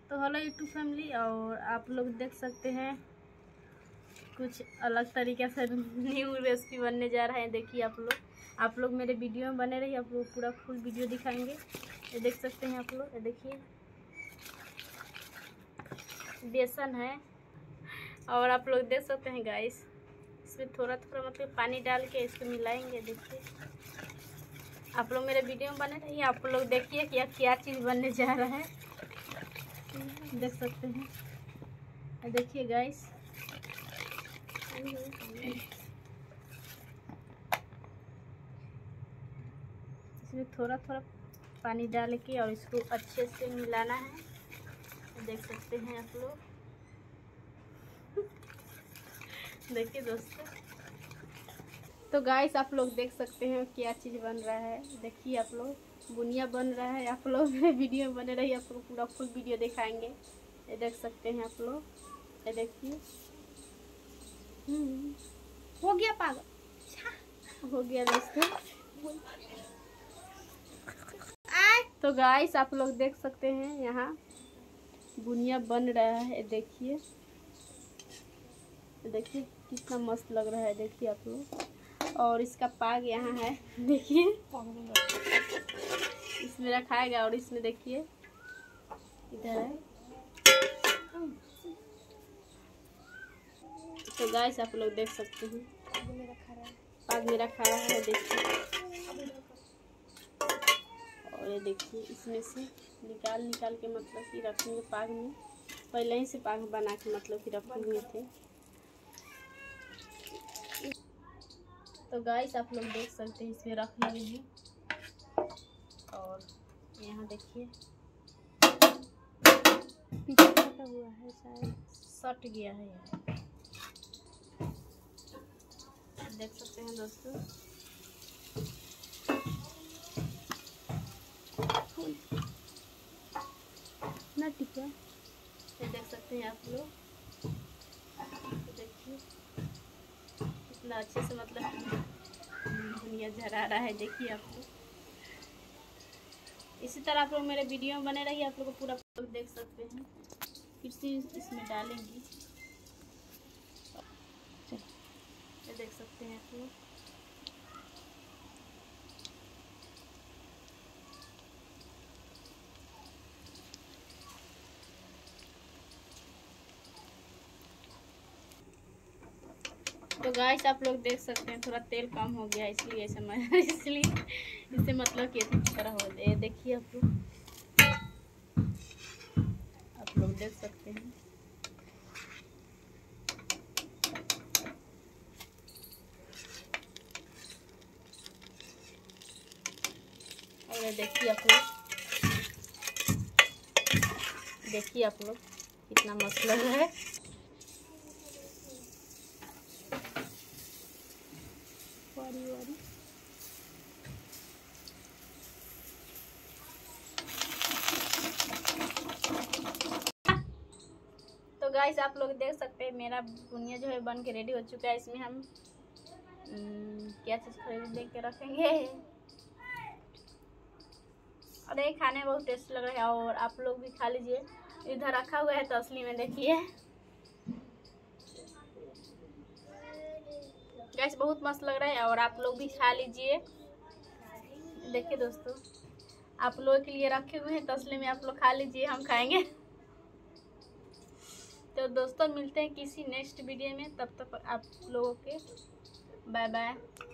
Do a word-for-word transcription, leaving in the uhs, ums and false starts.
तो hello YouTube family, और आप लोग देख सकते हैं कुछ अलग तरीके से न्यू रेसिपी बनने जा रहा है। देखिए आप लोग आप लोग मेरे वीडियो में बने रहिए, आप लोग पूरा फुल वीडियो दिखाएंगे। ये देख सकते हैं आप लोग, ये देखिए बेसन है, और आप लोग देख सकते हैं गाइस, इसमें थोड़ा थोड़ा मतलब पानी डाल के इसको मिलाएंगे। देखिए आप लोग मेरे वीडियो में बने रहिए, आप लोग देखिए कि क्या चीज़ बनने जा रहा है। देख सकते हैं, देखिए गाइस इसमें थोड़ा थोड़ा पानी डाल के और इसको अच्छे से मिलाना है। देख सकते हैं आप लोग, देखिए दोस्तों। तो गाइस आप लोग देख सकते हैं क्या चीज़ बन रहा है। देखिए आप लोग बुनिया बन रहा है। आप लोग मेरे वीडियो में बने रहिए, आप लोग पूरा फुल वीडियो दिखाएंगे। ये देख सकते हैं आप लोग, ये देखिए हो गया पागल, हो गया दोस्तों। तो गाइस आप लोग देख सकते हैं यहाँ बुनिया बन रहा है। देखिए देखिए कितना मस्त लग रहा है। देखिए आप लोग, और इसका पाग यहाँ है, देखिए इसमें रखाएगा और इसमें देखिए इधर है। तो गाइस आप लोग देख सकते हैं पाग मेरा खा रहा है। देखिए और ये देखिए इसमें से निकाल निकाल के मतलब कि रखेंगे पाग में। पहले ही से पाग बना के मतलब कि रखे हुए थे। तो गाइस आप लोग देख सकते हैं इसमें रख लिए हैं, और यहाँ देखिए पीछे फटा हुआ है, शायद सट गया है यहाँ। देख सकते हैं दोस्तों, ना टिका। ये देख सकते हैं आप लोग, देखिए कितना अच्छे से मतलब दुनिया झरा रहा है। देखिए आप लोग, इसी तरह आप लोग मेरे वीडियो में बने रहिए, आप लोग को पूरा देख सकते हैं। फिर से इसमें डालेंगे, ये देख सकते हैं आप लोग। तो गाइस आप लोग देख सकते हैं थोड़ा तेल कम हो गया, इसलिए समझ इसलिए इससे मतलब कि इस तरह हो जाए। देखिए आप लोग आप लोग देख सकते हैं, और देखिए आप लोग देखिए आप लोग कितना मस्त लग रहा है। वारी वारी तो गाइस आप लोग देख सकते हैं मेरा बुनिया जो है बन के रेडी हो चुका है। इसमें हम क्या चीज़ खरीद देख के रखेंगे, और ये खाने में बहुत टेस्ट लग रहा है, और आप लोग भी खा लीजिए। इधर रखा हुआ है तो असली में देखिए गैस बहुत मस्त लग रहा है, और आप लोग भी खा लीजिए। देखिए दोस्तों आप लोगों के लिए रखे हुए हैं तो असली में आप लोग खा लीजिए, हम खाएंगे। तो दोस्तों मिलते हैं किसी नेक्स्ट वीडियो में, तब तक आप लोगों के बाय बाय।